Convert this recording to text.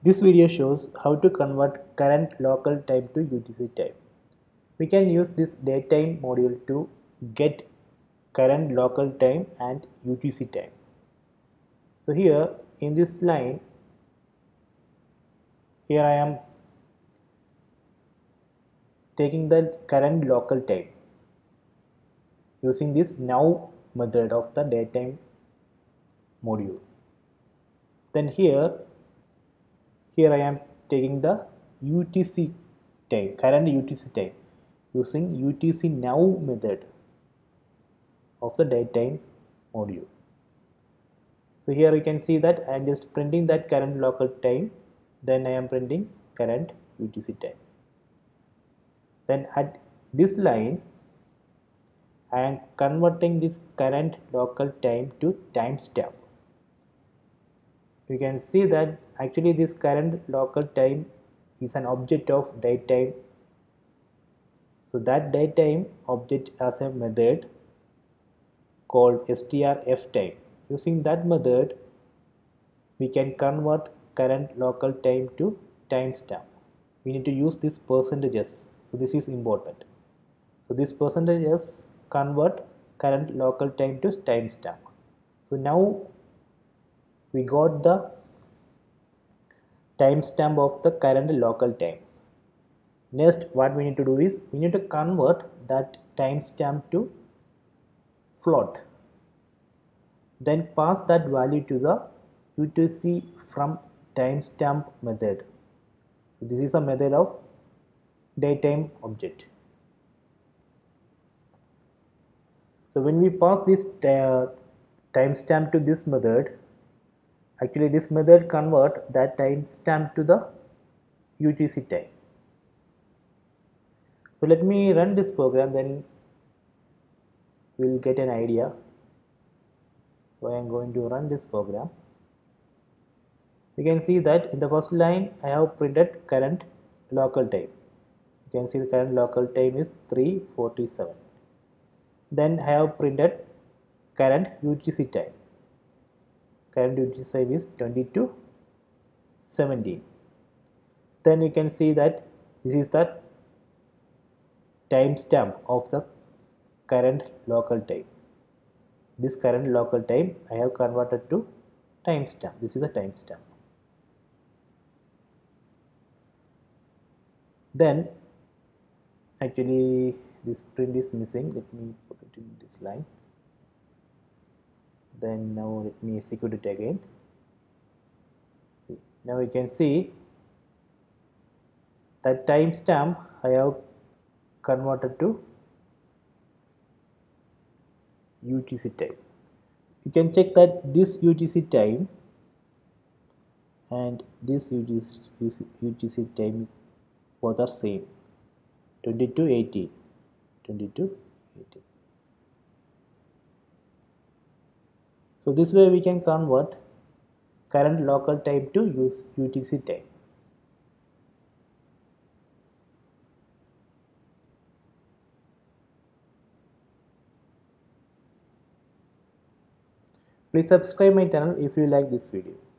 This video shows how to convert current local time to UTC time. We can use this datetime module to get current local time and UTC time. So here in this line, here I am taking the current local time using this now method of the datetime module. Then here I am taking the UTC time, current UTC time using UTC now method of the datetime module. So here you can see that I am just printing that current local time, then I am printing current UTC time. Then at this line I am converting this current local time to timestamp. You can see that actually this current local time is an object of datetime. So that datetime object has a method called strftime. Using that method we can convert current local time to timestamp. We need to use this percentages. So this is important. So this percentages convert current local time to timestamp. So now we got the timestamp of the current local time. Next what we need to do is we need to convert that timestamp to float. Then pass that value to the UTC from timestamp method. So this is a method of datetime object. So when we pass this timestamp to this method, actually this method convert that timestamp to the UTC time. So let me run this program, then we'll get an idea. So I am going to run this program. You can see that in the first line I have printed current local time. You can see the current local time is 3:47. Then I have printed current UTC time. Current UTC time is 22:17. Then you can see that this is the timestamp of the current local time. This current local time I have converted to timestamp. This is a timestamp. Then actually this print is missing. Let me put it in this line. Then now let me execute it again. See, now you can see that timestamp I have converted to UTC time. You can check that this UTC time and this UTC time both are same, 22:18. So this way we can convert current local time to UTC time. Please subscribe my channel if you like this video.